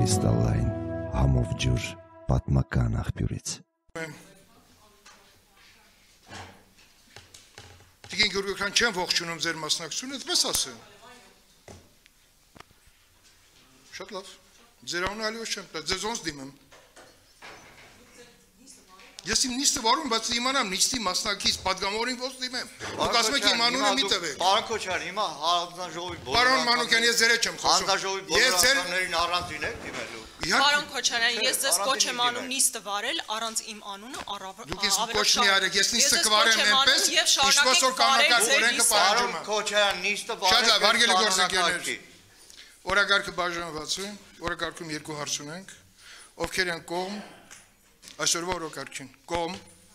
Կրիստալային համով ջուր պատմական աղբյուրից։ Տիկին Գյորգյան չեմ ողջունում ձեր մասնակցությունը, այդպես ասեմ։ Շատ լավ։ Ձեր անունը այլևս չեմ տա, ձեզ ոնց դիմեմ։ Ես իմ նիստը վարում, բայց իմանամ նիստի մասնակից պատգամավորին ոնց դիմեմ։ Դուք ասում եք իմ անունը մի տվեք։ Պարոն Քոչարյան, հիմա հանձնաժողովի բոլոր Պարոն Մանուկյան, ես ձեր հետ չեմ խոսում։ հանձնաժողովի բոլոր անդամներին առանձին եք դիմելու։ Պարոն Քոչարյան, ես ձեզ կոչ եմ անում նիստը վարել առանց իմ անունը Դուք ես կոչ մի արեք, ես նիստը կվարեմ այնպես, ինչպես որ կանոնական օրենքը պահանջում է։ Պարոն Քոչարյան, նիստը Շատ լավ, հարգելի վարեք գործընկերներ։ Օրակարգը բաժանված է, օրակարգում երկու հարց ունենք։ Ովքեր են կողմ, այսօրվա օրակարգին, կողմ,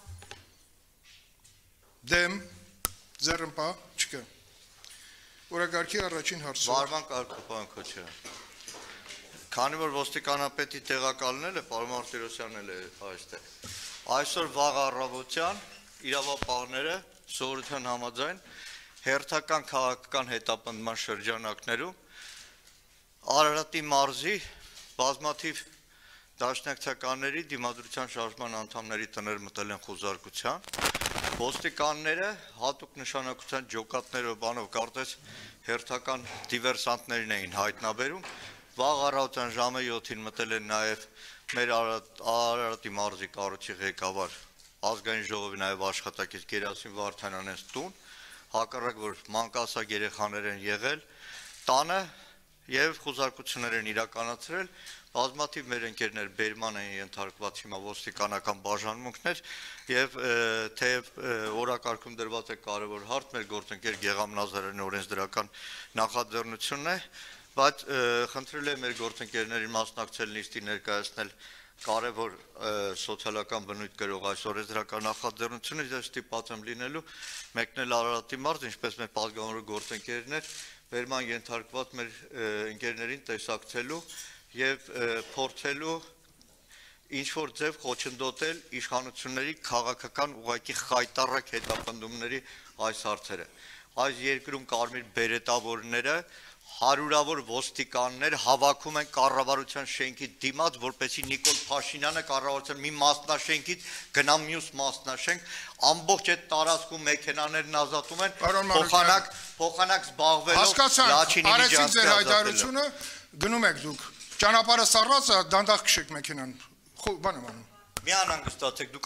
դեմ, ձեռնպահ, չկա։ Օրակարգի առաջին հարցը։ Վարման կարգը, պարոն Քոչարյան։ Քանի որ ոստիկանապետի տեղակալն է, պարոն Մարտիրոսյանն էլ է այստեղ։ Այսօր վաղ առավոտյան իրավապահները սովորության համաձայն հերթական քաղաքական հետապնդման շրջանակներում Արարատի մարզի բազմաթիվ դաշնակցականների դիմադրության շարժման անդամների տներ մտել են խուզարկության։ Ոստիկանները հատուկ նշանակության ջոկատներով բանով կարծես հերթական դիվերսանտներին էին հայտնաբերում։ Վաղ առավոտյան ժամը 7-ին մտել են նաև մեր Արարատի մարզի կառույցի ղեկավար ազգային ժողովի նաև աշխատակից Գերասիմ Վարդանյանից տուն, հակառակ որ մանկասակ երեխաներ են եղել տանը եւ խուզարկություններ են իրականացրել, բազմաթիվ մեր ընկերներ բերման են ենթարկված հիմա ոստիկանական բաժանմունքներ եւ թեև օրակարգում դրված է կարևոր հարց մեր գործընկեր Գեգամ Նազարյանի օրենսդրական նախաձեռնությունն է, բայց խնդրել եմ մեր գործընկերներին մասնակցել նիստի ներկայացնել կարևոր սոցիալական բնույթ կրող այս օրենսդրական նախաձեռնությունը, ես ստիպված եմ լինելու մեկնել Արարատի մարզ, ինչպես մեր պատգամավոր գործընկերներ վերման ենթարկված մեր ընկերներին տեսակցելու եւ փորձելու ինչ-որ ձև խոչընդոտել իշխանությունների քաղաքական ուղղակի խայտառակ հետապնդումների այս հարցերը։ Այս երկրում կարմիր բերետավորները հարյուրավոր ոստիկաններ հավաքում են կառավարության շենքի դիմաց, որպեսզի Նիկոլ Փաշինյանը կառավարության մի մասնաշենքից գնա մյուս մասնաշենք, ամբողջ այդ տարածքում մեքենաներն ազատում են, փոխանակ զբաղվելով Հասկացանք, արեցիք ձեր հայտարարությունը, գնում եք դուք, ճանապարհը սառած է, դանդաղ քշեք մեքենան, բան եմ անում։ Մի անհանգստացեք, դուք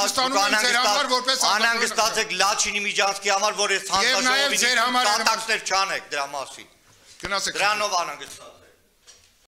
անհանգստացեք Լաչինի միջանցքի համար, որ ես հանձնաժողովի կատակներ չանեք դրա մասին։ Գնացեք։ Դրանով անհանգստացեք։